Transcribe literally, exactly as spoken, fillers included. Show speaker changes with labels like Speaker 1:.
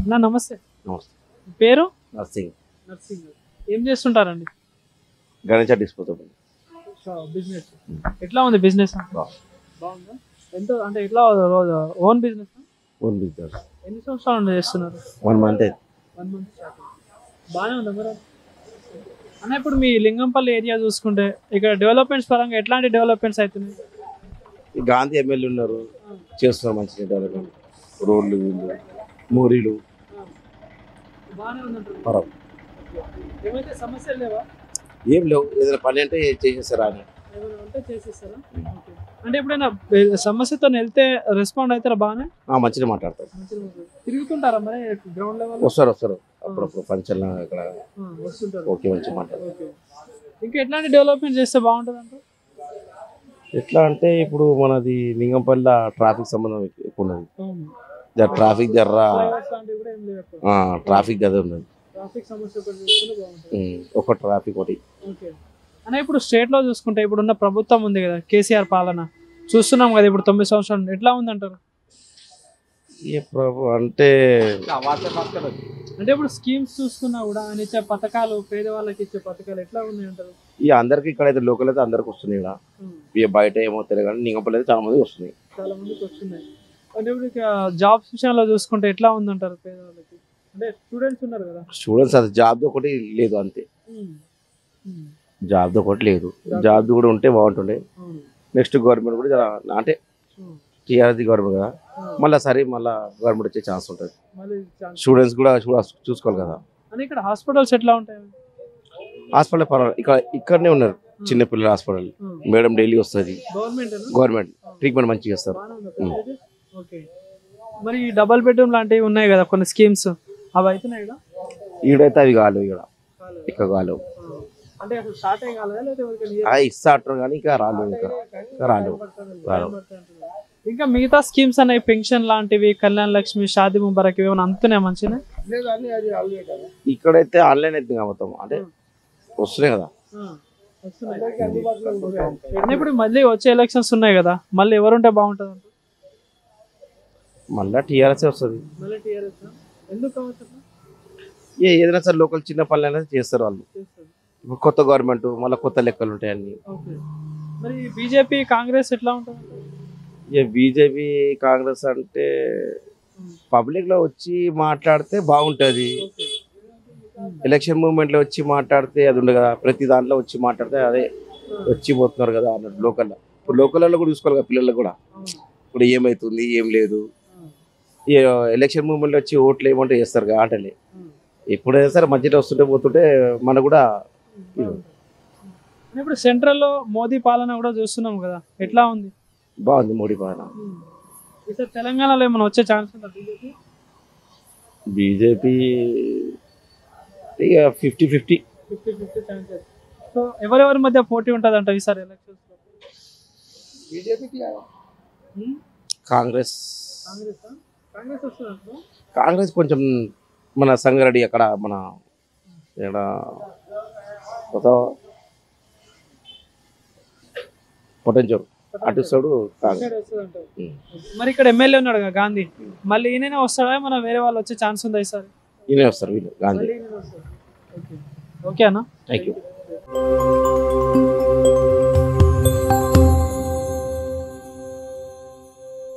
Speaker 1: నా నమస్తే.
Speaker 2: నమస్తే.
Speaker 1: పేరు
Speaker 2: నర్సింగ్.
Speaker 1: నర్సింగ్. ఏం చేస్తుంటారండి?
Speaker 2: Ganesh disposable
Speaker 1: business. ఎట్లా ఉంది బిజినెస్? బాగుందా? ఎంత అంటే ఎట్లా ఓన్ బిజినెస్?
Speaker 2: Own business.
Speaker 1: ఎన్ని సంవత్సరాలు నుండి చేస్తున్నారు?
Speaker 2: One month.
Speaker 1: One month start. బాగానే ఉందా మరి అన్న? ఇప్పుడు మీ లింగంపల్లి ఏరియా చూసుకుంటే ఇక్కడ డెవలప్మెంట్స్ పరంగా ఎట్లాంటి డెవలప్మెంట్స్ అవుతున్నాయి?
Speaker 2: గాంధీ ఎమ్మెల్యే ఉన్నారు, చేస్తున్నారు మంచి డెవలప్మెంట్. రోడ్లు, వీళ్ళు మోరీలు
Speaker 1: బాగానే ఉందంటారు.
Speaker 2: పర్వాలేదు,
Speaker 1: ఏమైతే సమస్యలు లేవా?
Speaker 2: ఏం లేవు. ఏదైనా పని అంటే చేసేస్తారు ఆయన.
Speaker 1: ఏమైనా ఉంటే చేసేస్తారా? అంటే ఎప్పుడైనా సమస్యతో వెళ్తే రెస్పాండ్ అవుతారా? బాగానే
Speaker 2: మంచిగా మాట్లాడతారు.
Speaker 1: తిరుగుతుంటారా మరి గ్రౌండ్ లెవెల్?
Speaker 2: వస్తారు వస్తారు అప్పుడప్పుడు ఫంక్షన్ ఇక్కడ
Speaker 1: వస్తుంటారు.
Speaker 2: ఓకే, మంచిగా మాట్లాడతారు.
Speaker 1: ఇంకా ఎట్లాంటి డెవలప్మెంట్ చేస్తే బాగుంటుంది అంటారు?
Speaker 2: ఎట్లా అంటే ఇప్పుడు మనది లింగంపల్లి ట్రాఫిక్ సంబంధం ఎక్కువ ఉన్నది. ట్రాఫిక్ జర్రా ట్రాఫిక్ గదే ఉన్నది. ఒక ట్రాఫిక్ ఒకటి.
Speaker 1: అన్న ఇప్పుడు స్టేట్ లో చూసుకుంటే ఇప్పుడున్న ప్రభుత్వం ఉంది కదా, కేసీఆర్ పాలన చూస్తున్నాం కదా ఇప్పుడు తొమ్మిది సంవత్సరాలు, ఎట్లా ఉంది అంటారు?
Speaker 2: అంటే
Speaker 1: అంటే ఇప్పుడు స్కీమ్స్ చూసుకున్నా కూడా ఆయన ఇచ్చే పథకాలు, పేదవాళ్ళకి ఇచ్చే పథకాలు ఎట్లా ఉన్నాయి అంటారు?
Speaker 2: ఇక అందరికి ఇక్కడ అయితే లోకల్ అయితే అందరికి వస్తున్నాయి. ఇక్కడ బయట ఏమో తెలియదు కానీ లింగంపల్లి అయితే చాలా మంది వస్తున్నాయి. చాలా మందికి వస్తున్నాయి. అంటే ఇప్పుడు ఇక జాబ్స్ విషయంలో చూసుకుంటే ఎట్లా ఉందంటారు పేదవాళ్ళకి? అంటే స్టూడెంట్స్ ఉన్నారు కదా, స్టూడెంట్స్ అది జాబ్ ఒకటి లేదు అంతే. జాబ్ ఒకటి లేదు. జాబ్ కూడా ఉంటే బాగుంటుండే. నెక్స్ట్ గవర్నమెంట్ కూడా అంటే టీఆర్ఎస్ గవర్నమెంట్ కదా, మళ్ళీ సరే మళ్ళీ గవర్నమెంట్ వచ్చే ఛాన్స్ ఉంటుంది. స్టూడెంట్స్ కూడా చూసుకోవాలి కదా.
Speaker 1: ఇక్కడ హాస్పిటల్స్ ఎట్లా ఉంటాయి?
Speaker 2: హాస్పిటల్ పర్వాలేదు. ఇక్కడ ఇక్కడనే ఉన్నారు చిన్నపిల్లల హాస్పిటల్. మేడం డైలీ వస్తుంది. గవర్నమెంట్ ట్రీట్మెంట్ మంచిగా చేస్తారు.
Speaker 1: మరి డబల్ బెడ్రూమ్ లాంటివి ఉన్నాయి కదా కొన్ని స్కీమ్స్, అవి అవుతున్నాయి కదా?
Speaker 2: ఈడైతే అవి కాదు, ఇక్కడ ఇక్కడ కాలేవు. ఇస్తా అంటారు కానీ ఇంకా రాలేవు. ఇంకా రాలేవు రాలేవు
Speaker 1: ఇంకా మిగతా స్కీమ్స్ అనేవి పెన్షన్ లాంటివి, కళ్యాణ్ లక్ష్మి, షాదీ ముబారక్ ఏమైనా అందుతున్నాయి మంచిగా?
Speaker 2: ఇక్కడైతే ఆన్లైన్ అయితే మొత్తం అంటే వస్తున్నాయి కదా.
Speaker 1: ఇప్పుడు మళ్ళీ వచ్చే ఎలక్షన్స్ ఉన్నాయి కదా, మళ్ళీ ఎవరుంటే బాగుంటుంది?
Speaker 2: మళ్ళీ టీఆర్ఎస్ వస్తుంది. ఏ ఏదైనా సార్ లోకల్ చిన్న పనులు అనేది చేస్తారు వాళ్ళు. ఇప్పుడు కొత్త గవర్నమెంట్ మళ్ళీ కొత్త లెక్కలు ఉంటాయి అన్ని.
Speaker 1: మరి బీజేపీ కాంగ్రెస్ ఎట్లా ఉంటుంది?
Speaker 2: ఏ బీజేపీ కాంగ్రెస్ అంటే పబ్లిక్ లో వచ్చి మాట్లాడితే బాగుంటది. ఎలక్షన్ మూవ్మెంట్ లో వచ్చి మాట్లాడితే అది ఉండదు కదా. ప్రతి దాంట్లో వచ్చి మాట్లాడితే అదే వచ్చి పోతున్నారు కదా అన్నట్టు. లోకల్ ఇప్పుడు లోకల్లో కూడా చూసుకోవాలి కదా పిల్లలు కూడా. ఇప్పుడు ఏమవుతుంది ఏం లేదు. ఎలక్షన్ మూవ్మెంట్ లో వచ్చి ఓట్లు ఏమంటే చేస్తారు కదా ఆటలే. ఎప్పుడైనా సరే మధ్యలో వస్తుంటే పోతుంటే మన కూడా.
Speaker 1: ఇప్పుడు సెంట్రల్ లో మోదీ పాలన కూడా చూస్తున్నాం కదా, ఎట్లా ఉంది?
Speaker 2: బాగుంది మోడీ పాలన.
Speaker 1: ఈసారి తెలంగాణలో ఏమైనా వచ్చే ఛాన్స్ ఉందా బీజేపీ?
Speaker 2: బీజేపీ ఇక fifty fifty
Speaker 1: fifty fifty chances. So ఎవరెవరి మధ్య పోటీ ఉంటుంది అంట ఈసారి ఎలక్షన్స్ లో? బీజేపీకి
Speaker 2: కాంగ్రెస్.
Speaker 1: కాంగ్రెస్ కాంగ్రెస్ వస్తుంది.
Speaker 2: కాంగ్రెస్ కొంచెం మన సంగారెడ్డి అక్కడ మన ఇక్కడ పొటెన్షియల్ అటు సైడ్ కాంగ్రెస్.
Speaker 1: మరి ఇక్కడ ఎమ్మెల్యే ఉన్నాడు కదా గాంధీ, మళ్ళీ ఈయన వస్తాడా? మన వేరే వాళ్ళు వచ్చే ఛాన్స్ ఉందా ఈసారి?
Speaker 2: ఈయన వస్తారు వీళ్ళు గాంధీ.
Speaker 1: ఓకే అన్న,
Speaker 2: థ్యాంక్ యూ.